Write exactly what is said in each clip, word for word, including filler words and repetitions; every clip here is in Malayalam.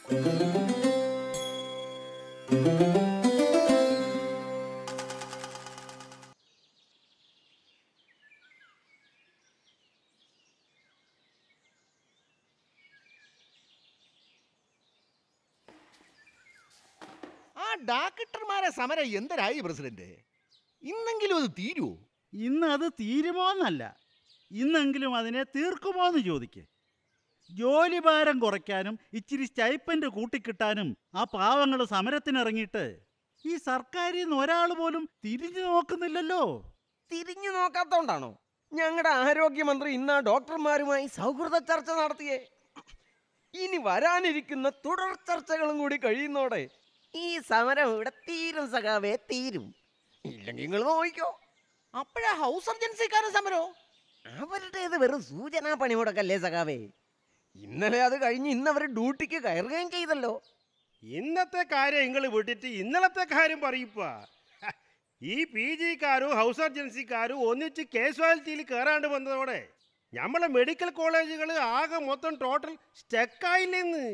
ആ ഡാക്ടർമാരെ സമരം എന്തരായി പ്രസിഡന്റ്? ഇന്നെങ്കിലും അത് തീരുമോ? ഇന്ന് അത് തീരുമോന്നല്ല, ഇന്നെങ്കിലും അതിനെ തീർക്കുമോ എന്ന് ചോദിക്കേ. ജോലിഭാരം കുറയ്ക്കാനും ഇച്ചിരി സ്റ്റൈപ്പൻഡ് കൂട്ടിക്കിട്ടാനും ആ പാവങ്ങൾ സമരത്തിനിറങ്ങിയിട്ട് ഈ സർക്കാരിൽ നിന്ന് ഒരാൾ പോലും തിരിഞ്ഞു നോക്കുന്നില്ലല്ലോ. തിരിഞ്ഞു നോക്കാത്തോണ്ടാണോ ഞങ്ങളുടെ ആരോഗ്യമന്ത്രി ഇന്ന് ഡോക്ടർമാരുമായി സൗഹൃദ ചർച്ച നടത്തിയേ? ഇനി വരാനിരിക്കുന്ന തുടർ ചർച്ചകളും കൂടി കഴിയുന്നോടെ ഈ സമരം ഇവിടെ തീരും സഖാവേ, തീരും. ഇല്ലെങ്കിൽ നിങ്ങൾ നോക്കിക്കോ. അപ്പോഴാ ഹൗസ് സർജൻസിക്കാരൻ സമരോ? അവരുടേത് വെറും സൂചനാ പണിമുടക്കല്ലേ സഖാവേ. ഇന്നലെ അത് കഴിഞ്ഞ് ഇന്നവർ ഡ്യൂട്ടിക്ക് കയറുകയും ചെയ്തല്ലോ. ഇന്നത്തെ കാര്യം നിങ്ങൾ വിട്ടിട്ട് ഇന്നലത്തെ കാര്യം പറയിപ്പാ. ഈ പി ജിക്കാരും ഹൗസ് സർജൻസിക്കാരും ഒന്നിച്ച് കേസ്വാലിറ്റിയിൽ കയറാണ്ട് വന്നതോടെ നമ്മളെ മെഡിക്കൽ കോളേജുകൾ ആകെ മൊത്തം ടോട്ടൽ സ്റ്റക്കായില്ലെന്ന്.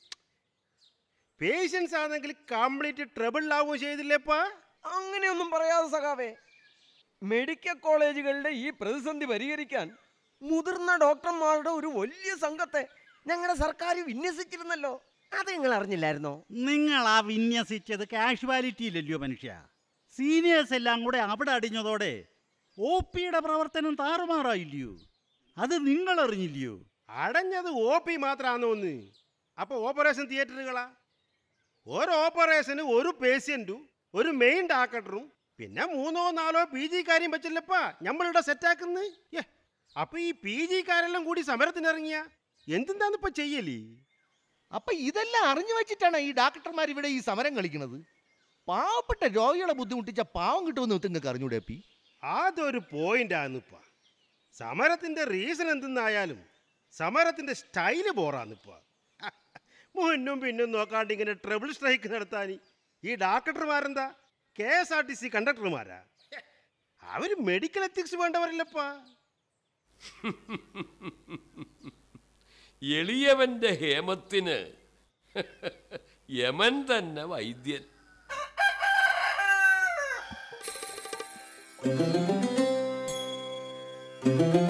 പേഷ്യൻസ് ആണെങ്കിൽ കംപ്ലീറ്റ് ട്രബിൾ ആവുകയും ചെയ്തില്ലേപ്പാ. അങ്ങനെയൊന്നും പറയാതെ സഖാവേ, മെഡിക്കൽ കോളേജുകളുടെ ഈ പ്രതിസന്ധി പരിഹരിക്കാൻ മുതിർന്ന ഡോക്ടർമാരുടെ ഒരു വലിയ സംഘത്തെ ഞങ്ങളുടെ സർക്കാർ വിന്യസിച്ചിരുന്നല്ലോ. അത് നിങ്ങൾ അറിഞ്ഞില്ലായിരുന്നോ? നിങ്ങൾ ആ വിന്യസിച്ചത് കാഷ്വാലിറ്റിയിലല്ലയോ മനുഷ്യ. സീനിയേഴ്സ് എല്ലാം കൂടെ അവിടെ അടിഞ്ഞതോടെ ഒ പിയുടെ പ്രവർത്തനം താറുമാറായില്ലയോ? അത് നിങ്ങൾ അറിഞ്ഞില്ലയോ? അടഞ്ഞത് ഒ പി മാത്രമാണെന്ന്. അപ്പോൾ ഓപ്പറേഷൻ തിയേറ്ററുകളാ? ഒരു ഓപ്പറേഷന് ഒരു പേഷ്യൻറ്റും ഒരു മെയിൻ ഡാക്ടറും പിന്നെ മൂന്നോ നാലോ പി ജിക്കാരെയും വെച്ചില്ലപ്പാ നമ്മളിവിടെ സെറ്റാക്കുന്നത്. ഏ അപ്പൊ ഈ പി ജിക്കാരെല്ലാം കൂടി സമരത്തിനിറങ്ങിയ എന്തെന്താന്ന് ഇപ്പൊ ചെയ്യലേ? അപ്പൊ ഇതെല്ലാം അറിഞ്ഞു വെച്ചിട്ടാണ് ഈ ഡാക്ടർമാർ ഇവിടെ ഈ സമരം കളിക്കുന്നത്. പാവപ്പെട്ട രോഗികളെ ബുദ്ധിമുട്ടിച്ച പാവം കിട്ടുമെന്ന് നിങ്ങൾക്ക് അറിഞ്ഞൂടെ? പി അതൊരു പോയിന്റാന്നിപ്പ. സമരത്തിന്റെ റീസൺ എന്തെന്നായാലും സമരത്തിന്റെ സ്റ്റൈല് പോറാന്നിപ്പ. മുന്നും പിന്നും നോക്കാണ്ട് ഇങ്ങനെ ട്രബിൾ സ്ട്രൈക്ക് നടത്താൻ ഈ ഡാക്ടർമാരെന്താ K S R T C കണ്ടക്ടർമാരാ? അവര് മെഡിക്കൽ എത്തിക്സ് വേണ്ടവരല്ലപ്പാ. എളിയവന്റെ ഹേമത്തിന് യമൻ തന്നെ വൈദ്യൻ. Thank you.